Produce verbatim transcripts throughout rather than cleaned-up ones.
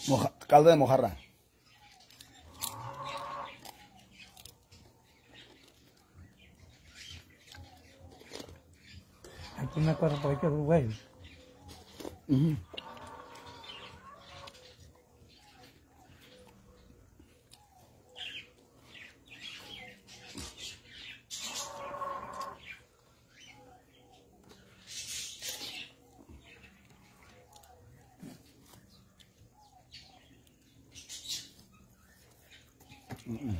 Moja, caldo de mojarra. Aquí una cosa por aquí, güey. Uh-huh. Mm-mm.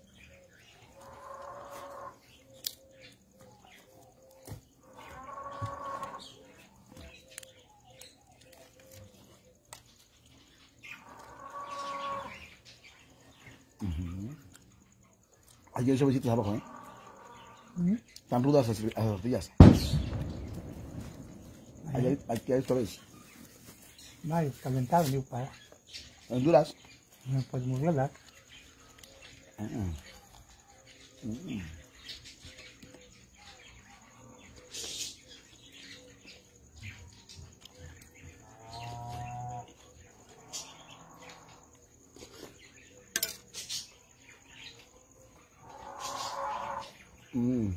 Uh-huh. Aquí hay sobecitos abajo, ¿eh? ¿Mm? Están rudas las, las tortillas. Ahí hay, aquí hay sobres. Vale, calentado, digo, para. Honduras. No puedes moverla. Uh-uh. Uh-uh. Mm.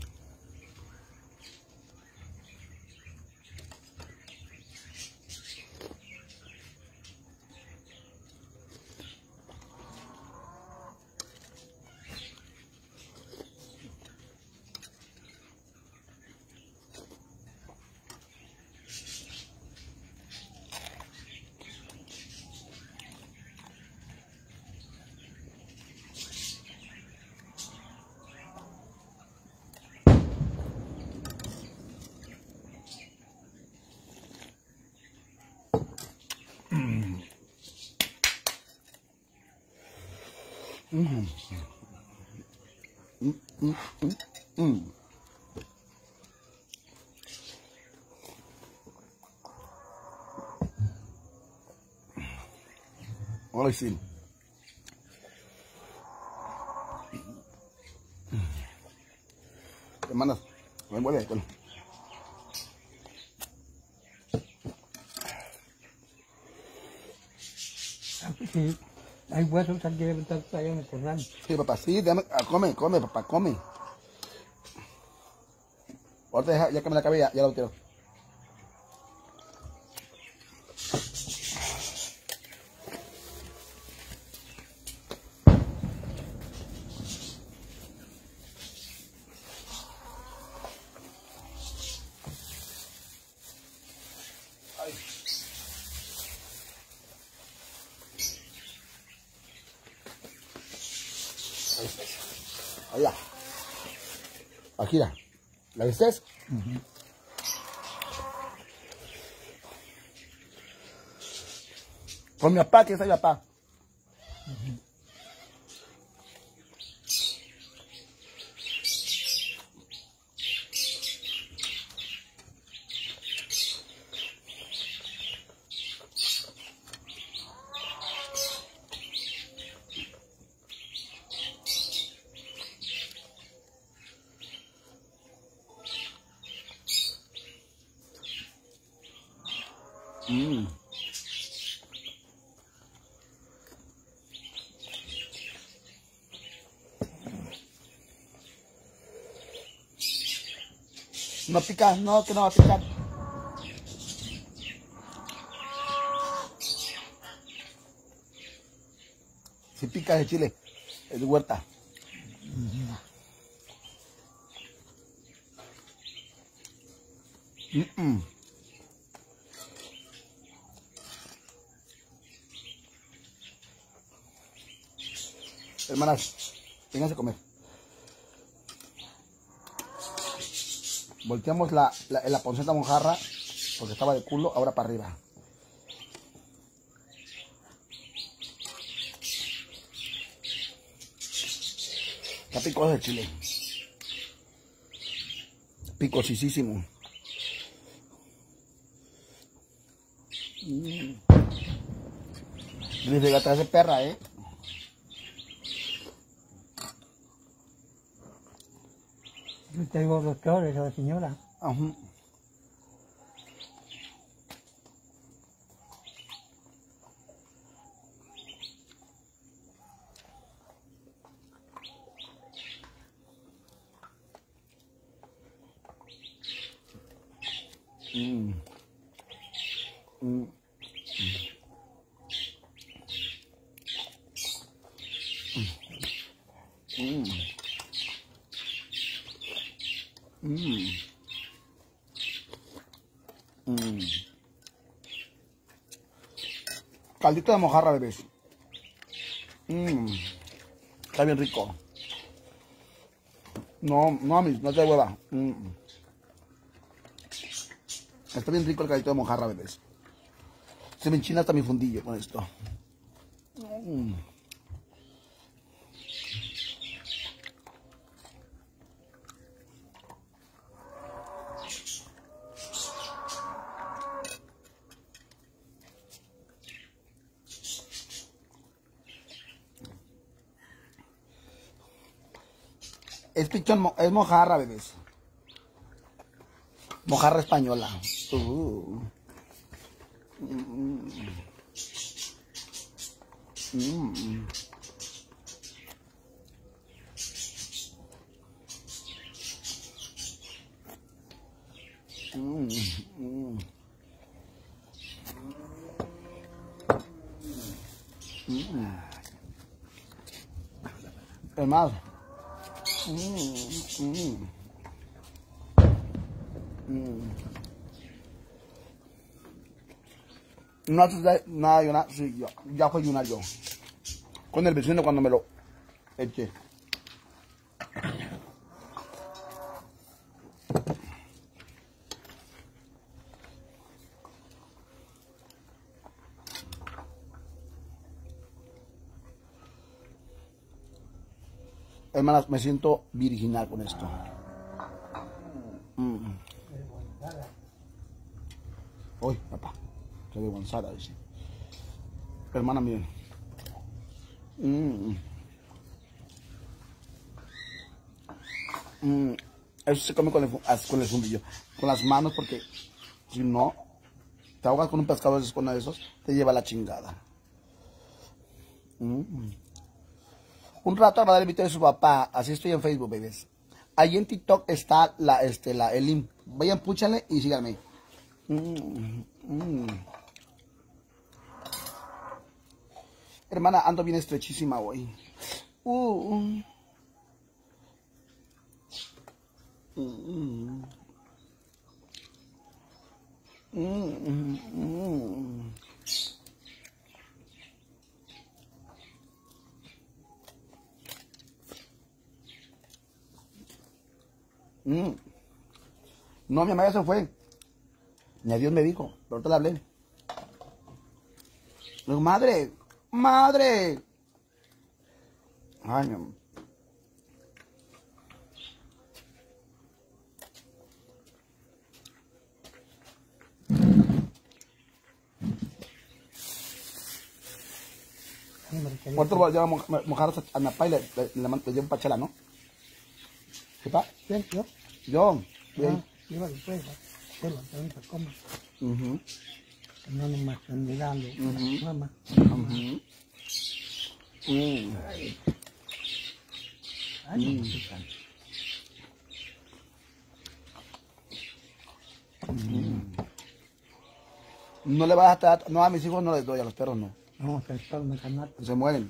Mm. Mm. Mm, mm, mm, mm. Ahora sí. Te mandas. Me envuelve. Bueno. Sí, hay huesos aquí de estar allá en el corral. Sí, papá, sí, dame, ah, come, come, papá, come. Ahorita deja, ya que me la acabé, ya, ya lo tiro. Ay. Allá. Aquí, ¿la, ¿la viste? Uh-huh. Con mi papá, que está mi papá. Uh-huh. Mm. No pica, no, que no va a picar. Si pica de chile, es de huerta. Uh-huh. Mm-mm. Hermanas, vénganse a comer. Volteamos la, la, la ponceta mojarra porque estaba de culo, ahora para arriba. Está picoso el chile. Picosísimo. Mm. Dice gata de perra, ¿eh? Yo te digo los peores a la señora. Ajá. Mm. Mm. Mm. Mm. Mm. Caldito de mojarra, bebés. Mm. Está bien rico. No, no, mis, no te hueva. Mm. Está bien rico el caldito de mojarra, bebés. Se me enchina hasta mi fundillo con esto. Mm. Es pichón, mo- es mojarra, bebés. Mojarra española. Uh. Mm. Mm. Mm. Mm. Mm. Es más. Mm. Mm. Mm. No haces de- nada, yo nada, sí, yo, ya fue ayunar yo. Con el vecino cuando me lo eché. Hermanas, me siento virginal con esto. Mm. Uy, papá, se ve Gonzala, dice. Hermana, miren. Mm. Mm. Eso se come con el, fu- as- con el fundillo. Con las manos, porque si no, te ahogas con un pescado de esos, con uno de esos, te lleva la chingada. Mm. Un rato va a dar el video de su papá. Así estoy en Facebook, bebés. Ahí en TikTok está la, este, la, el link. Vayan, púchanle y síganme. Mm, mm. Hermana, ando bien estrechísima hoy. Uh, mm, mm, mm, mm. Mm. No, mi mamá ya se fue. Ni a Dios me dijo, pero ahorita le hablé. Le digo, madre, madre. Ay, mi amor. Ahorita ya vamos a mojar a mi papá y le, le, le, le llevo pachela, ¿no? ¿Qué pa? ¿Quién? ¿Yo? Yo. Bien. Ah, iba después, pero ahorita como. Uh-huh. No nomás están mirando. Ujú. Mamá. Uh-huh. Mm. Ay, no, Mm. chica. No le vas a estar, no, a mis hijos no les doy, a los perros no. Vamos a estar en el canal. Se mueren.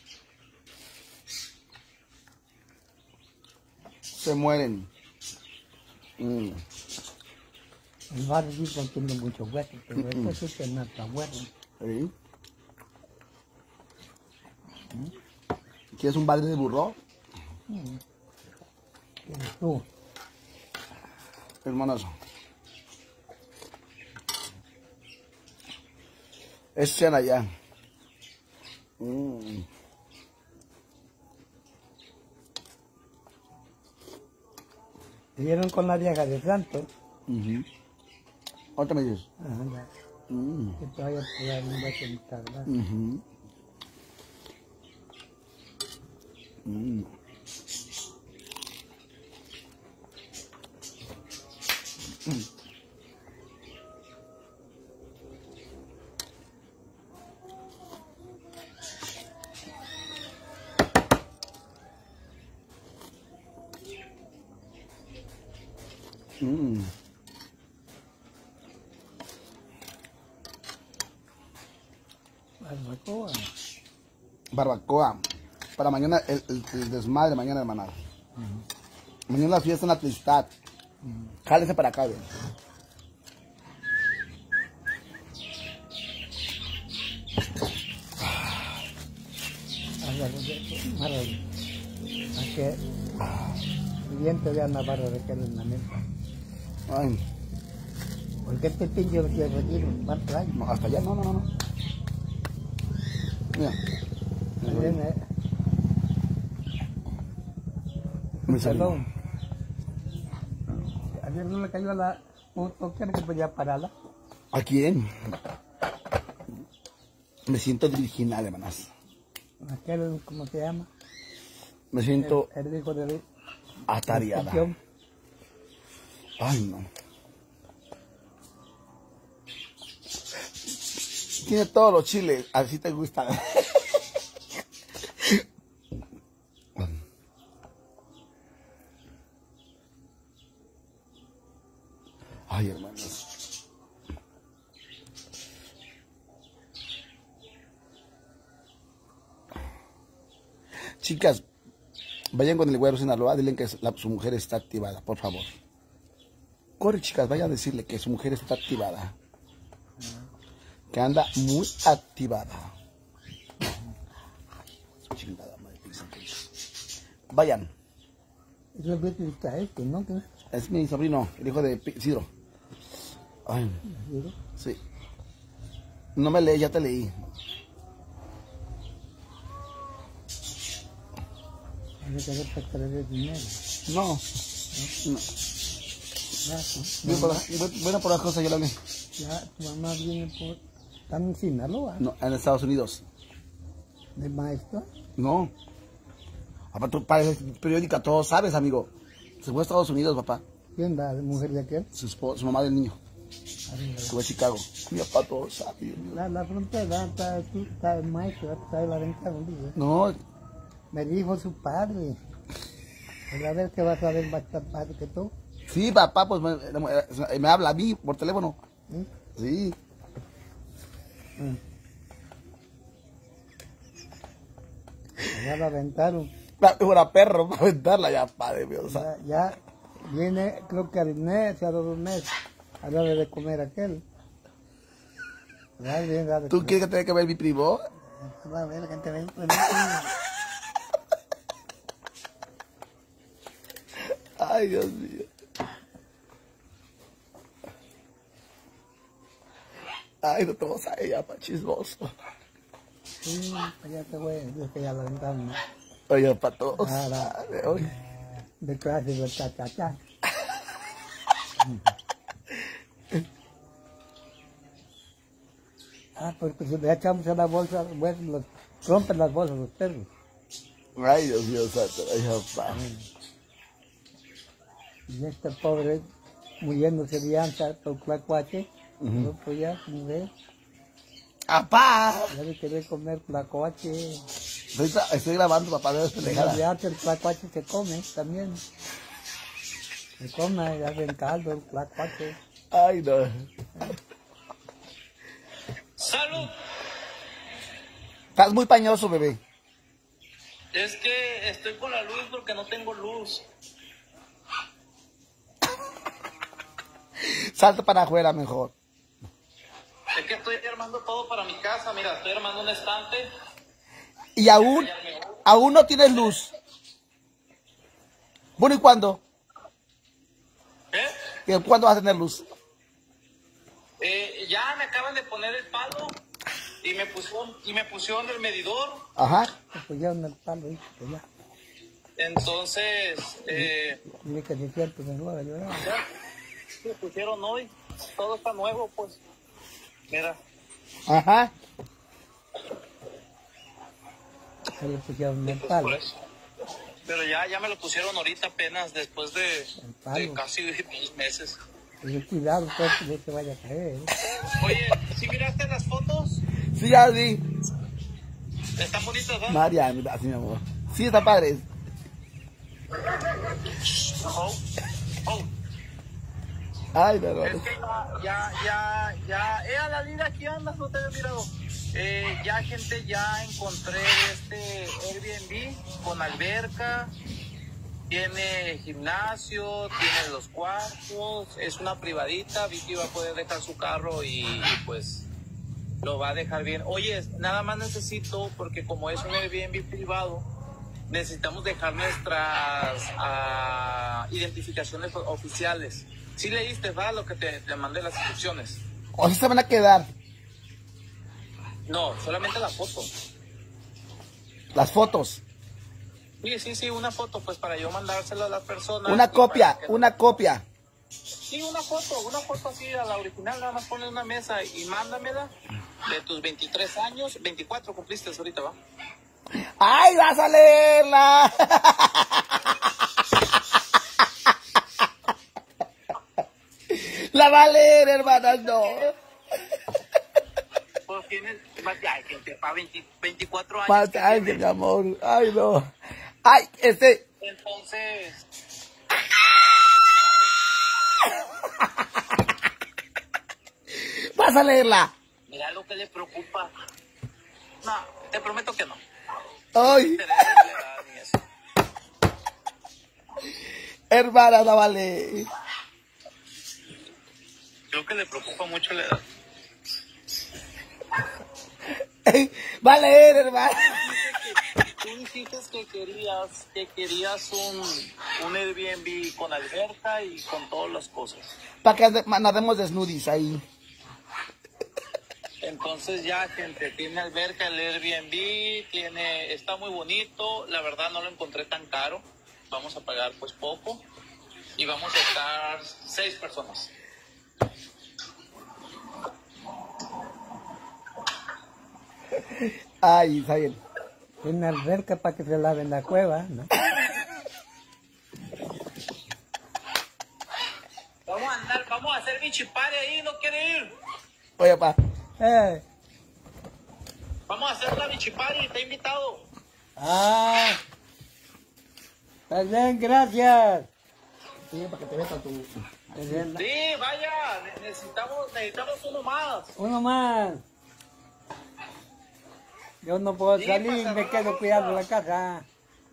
Se mueren. Mm. El barrio sí tiene muchos huesos, pero este sí que no está bueno. ¿Sí? ¿Quieres un balde de burro? ¿Quieres tú? Hermanazo. Es cena ya. Mm. ¿Vieron con la vieja de Santos? Uh-huh. ¿Cuánto me dices? Ajá, ya. Mm. Que todavía te da un beso en tarde. Uh-huh. Mm. Mm. Mm. Barbacoa. Barbacoa. Para mañana, el, el, el desmadre, mañana, hermana. Uh-huh. Mañana la fiesta en la Tristad. Uh-huh. Jálense para acá, ven. Que el diente de Ana Barra de que en la mesa. Ay. ¿Por qué te pillo que retiro? No, hasta allá, no, no, no. Mira. También, eh. Perdón. Ayer no le cayó a la moto, ¿quiere que podía pararla? ¿A quién? Me siento virginal, hermanas. Aquel, ¿cómo se llama? Me siento el, el hijo de atareada. Ay, no. Tiene todos los chiles, así te gusta. Ay, hermanos. Chicas, vayan con el güero Sinaloa, dile que la, su mujer está activada, por favor. Corre, chicas, vayan a decirle que su mujer está activada. Que anda muy activada. Chingada madre. Vayan. Es el está este, ¿no? Es mi sobrino, el hijo de Isidro. Ay. Sí. No me leí, ya te leí. Hay que hacer para traer dinero. No. No. Bueno, por, bueno, por las cosas yo la hablé. Ya, tu mamá viene por... ¿Están en Sinaloa? No, en Estados Unidos. ¿De maestro? No. Papá, tú pareces periódica, todo sabes, amigo. Se fue a Estados Unidos, papá. ¿Quién da? ¿De mujer de aquel? Su, esposa, su mamá del niño. Se fue a Chicago. Mi papá todo sabe. La, la frontera está, está el maestro, está en la ventana. No. Me dijo su padre. A ver que vas a ver bastante padre que tú. Sí, papá, pues me, me habla a mí por teléfono. ¿Sí? Sí. Mm. Ya la aventaron. La figura perro para aventarla ya, padre mío. O sea. ya, ya viene, creo que al mes, a los dos meses, a darle de comer a aquel. Ya viene a ¿Tú quieres que tenga que ver mi primo? Va a ver que te ven. Ay, Dios mío. Ay, no te vas a ella, pa' chismoso. Sí, ya te voy, es que ya la aventaron, ¿no? Oye, pa' todos. Ah, Oye. De clase de cha-cha-cha. Ah, porque si le echamos a la bolsa, bueno, los, rompen las bolsas los perros. Ay, Dios mío, santo. Ay, papá. Y este pobre muriéndose de ansia por tlacuache, no podía comer. ¡Apá! Ya le quería comer tlacuache. Estoy, estoy grabando, papá, de pendejada. De antes el tlacuache se come también. Se come, ya hacen caldo el tlacuache. Ay, no. ¡Salud! Estás muy pañoso, bebé. Es que estoy con la luz porque no tengo luz. Salta para afuera mejor. Es que estoy armando todo para mi casa. Mira, estoy armando un estante. Y aún, aún no tienes luz. Bueno, ¿y cuándo? ¿Eh? ¿Cuándo vas a tener luz? Eh, ya me acaban de poner el palo y me pusieron, y me pusieron el medidor. Ajá. Pues ya en el palo, pues ya. Entonces, eh, Dile que es cierto, me lo yo. ya me pusieron hoy. Todo está nuevo, pues. Mira. Ajá. Se le pusieron el palo. Pues, pero ya, ya me lo pusieron ahorita apenas después de, de casi dos meses. Pero cuidado, pues, que no se vaya a caer. ¿eh? Oye, ¿sí miraste las fotos? Sí, ya vi. Están bonitas, ¿verdad? María, así mi amor. Sí, está padre. Oh, oh. Ay, no, no. Es que ya, ya, ya, ya. Eh, a la linda, aquí andas, no te había mirado. Eh, ya, gente, ya encontré este Airbnb con alberca, tiene gimnasio, tiene los cuartos, es una privadita. Vicky va a poder dejar su carro y, y pues lo va a dejar bien. Oye, nada más necesito, porque como es un Airbnb privado, necesitamos dejar nuestras uh, identificaciones oficiales. ¿Sí leíste, va, lo que te, te mandé las instrucciones? ¿O si se van a quedar? No, solamente la foto. Las fotos. Sí, sí, sí, una foto, pues para yo mandárselo a las personas. Una copia, una copia. Sí, una foto, una foto así a la original, nada más ponle una mesa y mándamela de tus veintitrés años, veinticuatro cumpliste ahorita, ¿va? ¡Ay, vas a leerla! La va a leer, hermanas, no. Pues tienes, ay, gente, para veinticuatro años. Más, ay, mi amor, ay, no. Ay, este... Entonces... Vas a leerla. Mira lo que le preocupa. No, te prometo que no. Ay. Hermana, la vale. Creo que le preocupa mucho la edad. Va a leer, hermana. Tú dijiste que querías, que querías un, un Airbnb con alberca y con todas las cosas. Para que nademos desnudis ahí. Entonces ya, gente, tiene alberca el Airbnb, tiene, está muy bonito. La verdad no lo encontré tan caro. Vamos a pagar pues poco. Y vamos a estar seis personas. Ay, Isabel. Tiene alberca para que se lave en la cueva, ¿no? Vamos a andar, vamos a hacer bichipare ahí, ¿no quiere ir? Oye, pa. Eh. Vamos a hacer una bichipare, está invitado. Ah. Está bien, gracias. Sí, para que te metan tu... Sí, vaya, necesitamos, necesitamos uno más. Uno más. Yo no puedo Sí, salir, pasa me quedo rosa. cuidando la casa.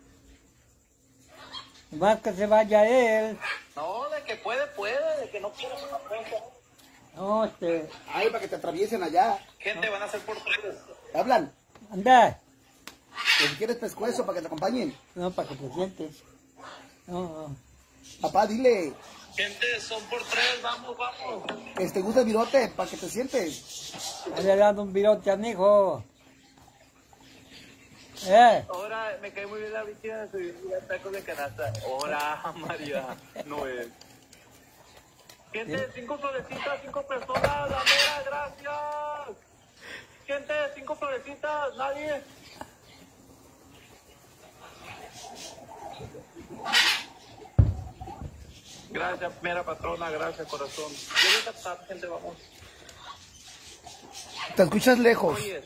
Más que se vaya él. No, de que puede, puede, de que no quiere, no puede. No, este. Ay, para que te atraviesen allá. Gente, van a ser por tres. Hablan. Anda. Que si quieres pescuezo para que te acompañen. No, para que te sientes. No, no. Papá, dile. Gente, son por tres, vamos, vamos. Que te gusta el virote para que te sientes. Ahí le dando un virote a mi hijo. Eh. Ahora me cae muy bien la Vicky de subir tacos de canasta. Hola, María Noel. Gente, cinco florecitas, cinco personas, la mera, gracias. Gente, cinco florecitas, nadie. Gracias, mera patrona, gracias, corazón. Yo voy a captar, gente, vamos. Te escuchas lejos. Oye,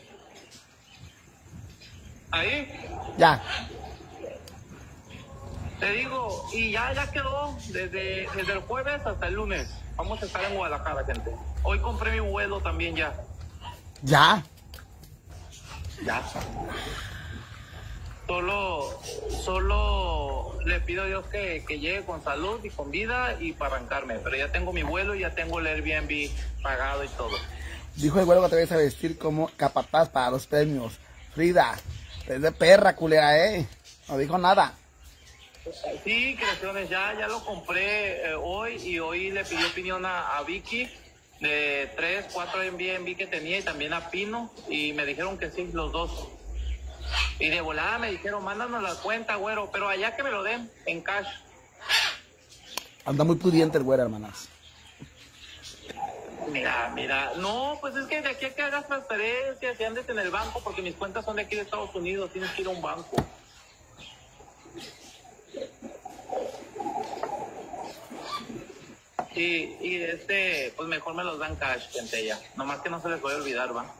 ahí, Ya. te digo, y ya, ya quedó desde, desde el jueves hasta el lunes. Vamos a estar en Guadalajara, gente. Hoy compré mi vuelo también ya. Ya. Ya. Solo, solo le pido a Dios que, que llegue con salud y con vida y para arrancarme. Pero ya tengo mi vuelo y ya tengo el Airbnb pagado y todo. Dijo el güero que te vas a vestir como capataz para los premios. Frida, es de perra, culera, ¿eh? No dijo nada. Sí, creaciones, ya, ya lo compré eh, hoy y hoy le pedí opinión a, a Vicky de tres, cuatro Airbnb que tenía y también a Pino y me dijeron que sí, los dos. Y de volada me dijeron, mándanos la cuenta, güero, pero allá que me lo den en cash. Anda muy pudiente el güero, hermanas. Mira, mira, no, pues es que de aquí a que hagas transferencias y andes en el banco, porque mis cuentas son de aquí de Estados Unidos, tienes que ir a un banco. Y, y este, pues mejor me los dan cash, gente, ya. Nomás que no se les voy a olvidar, va.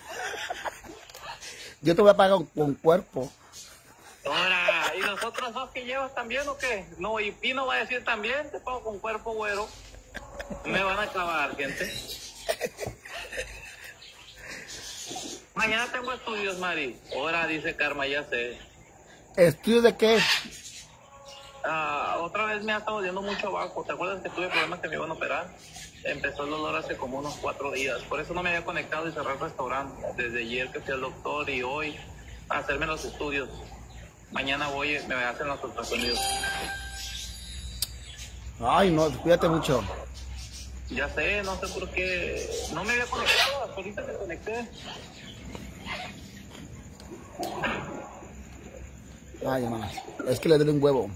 Yo te voy a pagar con cuerpo. Ahora, ¿y los otros dos que llevas también o qué? No, y Pino va a decir también, te pago con cuerpo, güero. Me van a clavar, gente. Mañana tengo estudios, Mari. Ahora dice Karma, ya sé. ¿Estudios de qué? Ah, otra vez me ha estado doliendo mucho abajo. ¿Te acuerdas que tuve problemas que me iban a operar? Empezó el dolor hace como unos cuatro días. Por eso no me había conectado y cerré el restaurante. Desde ayer que fui al doctor y hoy a hacerme los estudios. Mañana voy, me hacen los ultrasonidos. Ay, no, cuídate mucho. Ya sé, no sé por qué. No me había conectado, hasta ahorita me conecté. Ay, hermanas, es que le duele un huevo.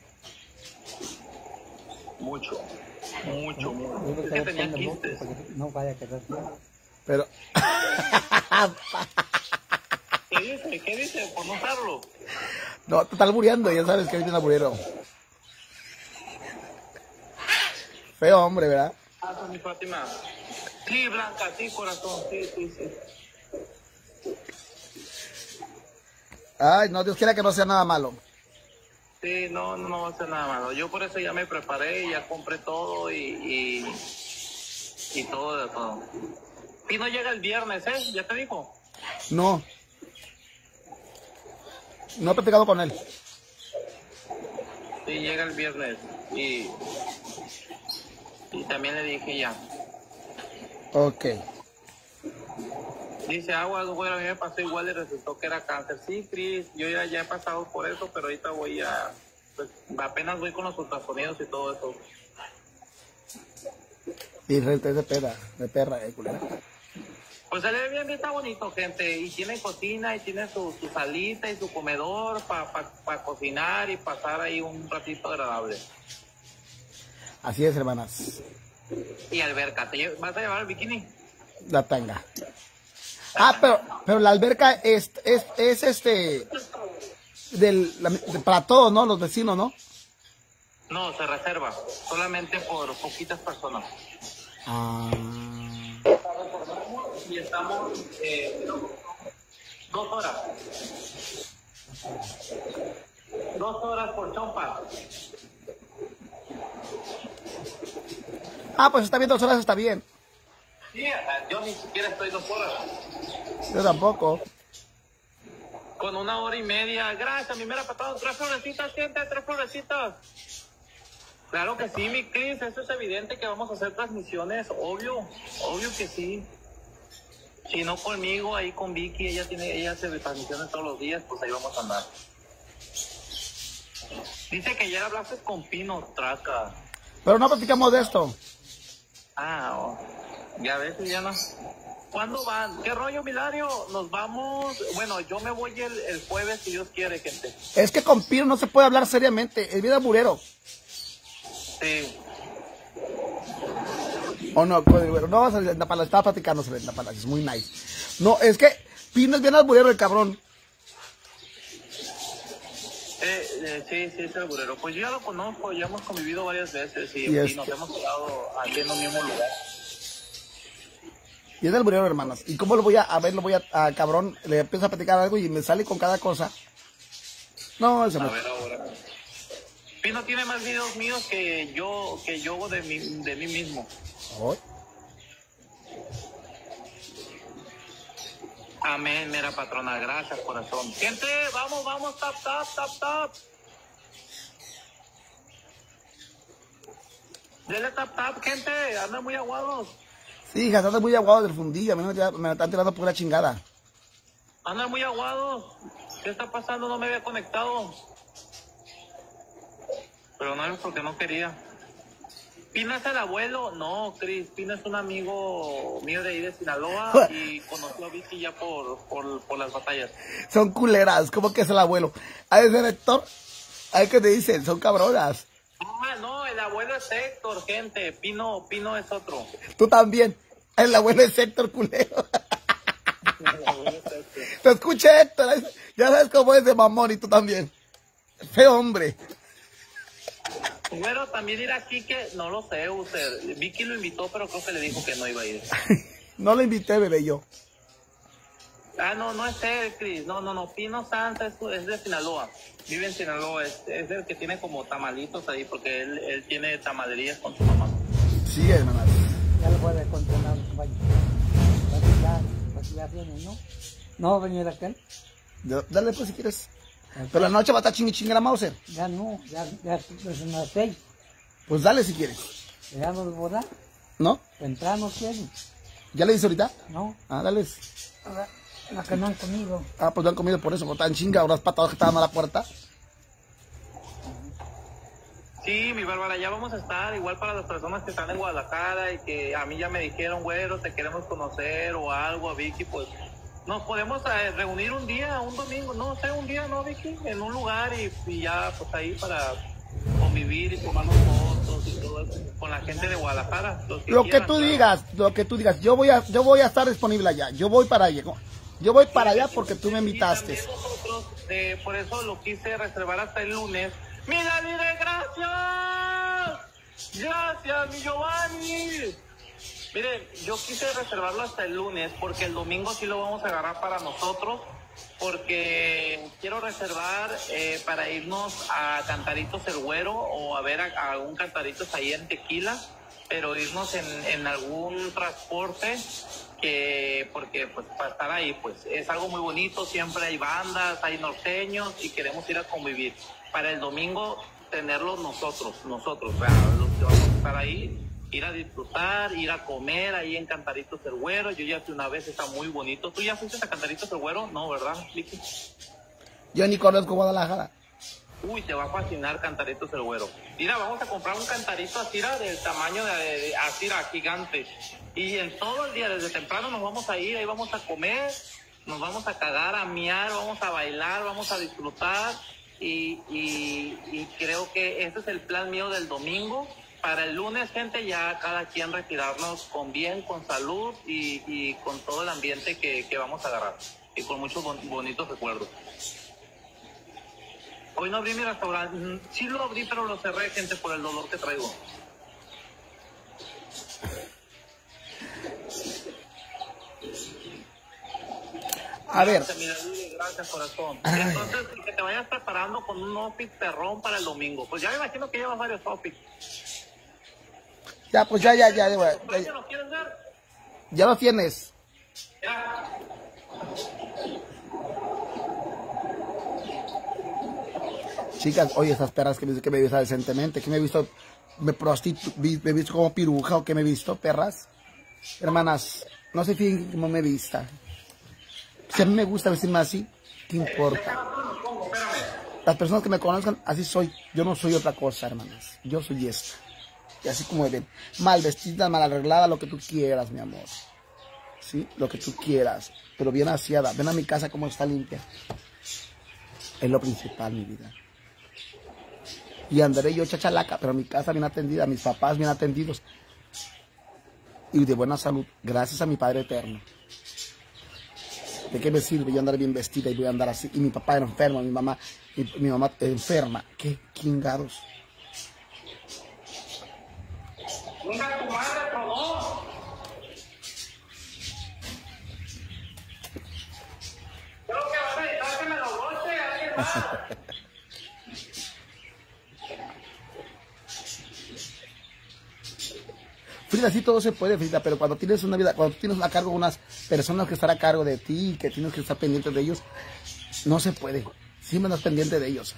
Mucho, mucho, mucho. Yo creo Es que que tenía ponle boca quistes. para que no vaya a quedar mal. Pero... ¿Qué dice? ¿Qué dice? Por no usarlo. No, te está albureando, ya sabes que ahí viene el alburero. Feo hombre, ¿verdad? Ah, mi Fátima. Sí, Blanca, sí, corazón, sí, sí, sí. Ay, no, Dios quiera que no sea nada malo. Sí, no, no va a ser nada malo. Yo por eso ya me preparé, ya compré todo y, y, y todo de todo. Y no llega el viernes, ¿eh? ¿Ya te dijo? No. No he platicado con él. Sí, llega el viernes y, y también le dije ya. Ok. Dice, agua, güey, a mí me pasó igual y resultó que era cáncer. Sí, Cris, yo ya, ya he pasado por eso, pero ahorita voy a... Pues, apenas voy con los ultrasonidos y todo eso. Y renta es de perra, de perra, eh, culera. Pues el Airbnb está bonito, gente, y tiene cocina, y tiene su, su salita y su comedor para pa, pa cocinar y pasar ahí un ratito agradable. Así es, hermanas. Y alberca, ¿te lle- vas a llevar el bikini? La tanga. Ah, pero, pero la alberca es, es, es este... Del, la- de- para todos, ¿no? Los vecinos, ¿no? No, se reserva, solamente por poquitas personas. Ah... Y estamos eh, dos horas. Dos horas por chompa. Ah, pues está bien, dos horas está bien. Sí, yo ni siquiera estoy dos horas. Yo tampoco. Con una hora y media. Gracias, mi mera patrón. Tres florecitas, gente, tres florecitas. Claro que sí, mi Cris. Eso es evidente que vamos a hacer transmisiones. Obvio, obvio que sí. Si no conmigo, ahí con Vicky, ella tiene, ella hace transmisiones todos los días, pues ahí vamos a andar. Dice que ayer hablaste con Pino Traca. Pero no platicamos de esto. Ah, oh. Ya ves, Liliana. ¿Cuándo van? ¿Qué rollo, Milario? Nos vamos. Bueno, yo me voy el, el jueves, si Dios quiere, gente. Es que con Piro no se puede hablar seriamente. Es vida burero. Sí. O no, bueno, no, Selena Palacios, estaba platicando Selena Palacios, muy nice. No, es que Pino es bien alburero el cabrón. Eh, eh, sí, sí, es el burero. Pues yo ya lo conozco, ya hemos convivido varias veces y, Y es y nos que- hemos quedado aquí en el mismo lugar. Y es del burero, hermanas. ¿Y cómo lo voy a, a ver, lo voy a, a cabrón, le empiezo a platicar algo y me sale con cada cosa? No, ese A me... ver ahora. Pino tiene más videos míos que yo, que yo de mí, de mí mismo. Ay. Amén, mera patrona, gracias, corazón. Gente, vamos, vamos, tap, tap, tap, tap. Dele tap, tap, gente, andan muy aguados. Sí, hija, estás muy aguado del fundillo. A mí me, me están tirando pura chingada. Andan muy aguados. ¿Qué está pasando? No me había conectado. Pero no es porque no quería. ¿Pino es el abuelo? No, Cris, Pino es un amigo mío de ahí de Sinaloa y conoció a Vicky ya por, por, por las batallas. Son culeras, ¿cómo que es el abuelo? ¿Hay ese Héctor? ¿Hay que te dicen? Son cabronas. Ah, no, el abuelo es Héctor, gente. Pino, Pino es otro. Tú también. El abuelo es Héctor culero. Te escuché, Héctor. Ya sabes cómo es de mamón y tú también. Feo hombre. Bueno, también ir aquí que no lo sé, usted. Vicky lo invitó, pero creo que le dijo que no iba a ir. No lo invité, bebé, yo. Ah, no, no es él, Cris. No, no, no. Pino Sanz es, es de Sinaloa. Vive en Sinaloa. Es, es el que tiene como tamalitos ahí, porque él, él tiene tamalerías con su mamá. Sí, hermanas. Ya lo puede controlar, compañero. Ya, pues, ya viene, ¿no? No va a venir aquel. Dale pues si quieres. Pero la noche va a estar chingue chingue la Mauser. Ya no, ya, ya son las seis. Pues dale si quieres. Ya nos voy. ¿No? Temprano quieren. ¿Ya le dices ahorita? No. Ah, dale. Ahora, la que no han comido. Ah, pues no han comido por eso, porque están chinga, ahora patadas que estaban a la puerta. Sí, mi Bárbara, ya vamos a estar, igual para las personas que están en Guadalajara y que a mí ya me dijeron, güero, te queremos conocer o algo, a Vicky, pues nos podemos eh, reunir un día, un domingo, no sé, un día, ¿no, Vicky? En un lugar y, y ya, pues ahí para convivir y tomarnos fotos y todo eso con la gente de Guadalajara. Que lo quieran, que tú claro. digas, lo que tú digas, yo voy a, yo voy a estar disponible allá, yo voy para allá, yo voy para allá porque tú me invitaste. Y también nosotros, eh, por eso lo quise reservar hasta el lunes. ¡Mira, mira, gracias! ¡Gracias, mi Giovanni! Miren, yo quise reservarlo hasta el lunes porque el domingo sí lo vamos a agarrar para nosotros, porque quiero reservar eh, para irnos a Cantaritos el Güero o a ver a, a algún Cantaritos ahí en Tequila, pero irnos en, en algún transporte, que porque pues para estar ahí pues es algo muy bonito, siempre hay bandas, hay norteños y queremos ir a convivir. Para el domingo tenerlos nosotros, nosotros, o sea, los que vamos a estar ahí, ir a disfrutar, ir a comer ahí en Cantaritos el Güero. Yo ya fui una vez, está muy bonito. ¿Tú ya fuiste a Cantaritos el Güero? No, ¿verdad, Vicky? Yo ni conozco Guadalajara. Uy, te va a fascinar Cantaritos el Güero. Mira, vamos a comprar un cantarito así del tamaño de, de, de así gigante. Y en todo el día, desde temprano nos vamos a ir, ahí vamos a comer, nos vamos a cagar, a miar, vamos a bailar, vamos a disfrutar. Y, y, y creo que ese es el plan mío del domingo. Para el lunes, gente, ya cada quien retirarnos con bien, con salud y, y con todo el ambiente que, que vamos a agarrar. Y con muchos bon, bonitos recuerdos. Hoy no abrí mi restaurante. Sí lo abrí, pero lo cerré, gente, por el dolor que traigo. A ver. Gracias, gracias, corazón. Entonces, que te vayas preparando con un outfit perrón para el domingo. Pues ya me imagino que llevas varios outfits. Ya, pues ya, ya, ya. Ya, ¿Ya, ya, lo quieres ver? ya lo tienes. Ya. Chicas, oye, esas perras que me dicen que me he visto decentemente, que me he visto, me prostitu, me he visto como piruja o que me he visto, perras. Hermanas, no se fijen cómo me he vista. Si a mí me gusta vestirme así, ¿qué importa? Las personas que me conozcan, así soy. Yo no soy otra cosa, hermanas. Yo soy esta. Y así como ven, mal vestida, mal arreglada, lo que tú quieras, mi amor. ¿Sí? Lo que tú quieras, pero bien aseada. Ven a mi casa como está limpia. Es lo principal, mi vida. Y andaré yo chachalaca, pero mi casa bien atendida, mis papás bien atendidos. Y de buena salud, gracias a mi Padre Eterno. ¿De qué me sirve yo andar bien vestida y voy a andar así? Y mi papá era enfermo, mi mamá, mi, mi mamá enferma. ¿Qué chingados? ¡Venga, tu madre, probó! Creo que vas a necesitar que me lo goce alguien más. Frida, sí todo se puede, Frida, pero cuando tienes una vida, cuando tienes a cargo unas personas que están a cargo de ti, que tienes que estar pendiente de ellos, no se puede. Siempre estás pendiente de ellos.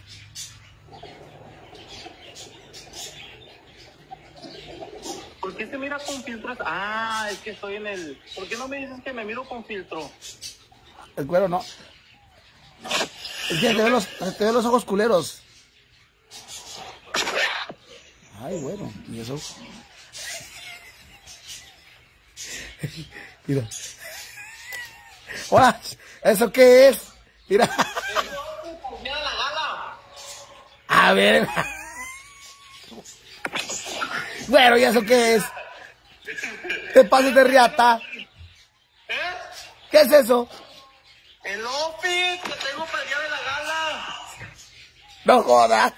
¿Por qué se mira con filtros? Ah, es que estoy en el... ¿Por qué no me dices que me miro con filtro? El cuero no. Es que te veo los, te veo los ojos culeros. Ay, bueno, y eso. Mira. Hola, ¿eso qué es? Mira. ¡Mira la gala! A ver. Bueno, ¿y eso qué es? ¿Te pases de riata? ¿Eh? ¿Qué es eso? El outfit que tengo para el día de la gala. No jodas.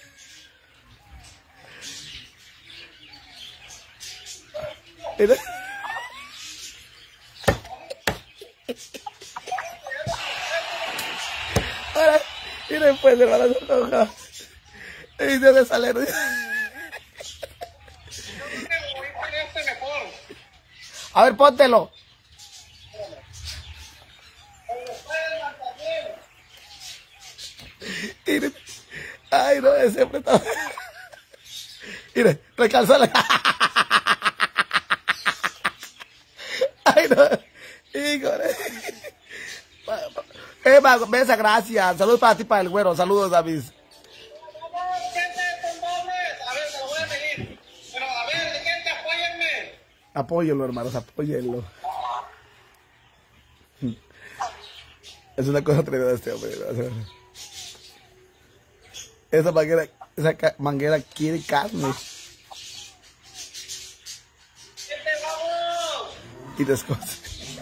Mira. Ahora, y después le van a hacer hojas. Y debe salir. A ver, póntelo. Ay, no, ese siempre está... Mire, recalzale. Ay, no. Híjole. Emma, besa, gracias. Saludos para ti, para el güero. Saludos, David. Apóyenlo, hermanos, apóyenlo. Es una cosa tremenda este hombre. Esa manguera, esa manguera quiere carne. Y descose.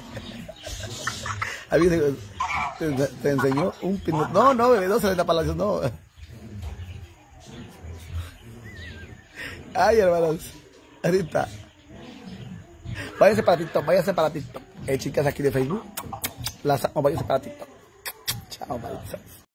¿Te, te enseñó un pino? No, no, bebé, no se le da palacio, no. Ay, hermanos. Ahorita. Váyanse para TikTok, váyanse para TikTok. Eh, chicas aquí de Facebook. Las amo, váyanse para TikTok. Chao, mariposas.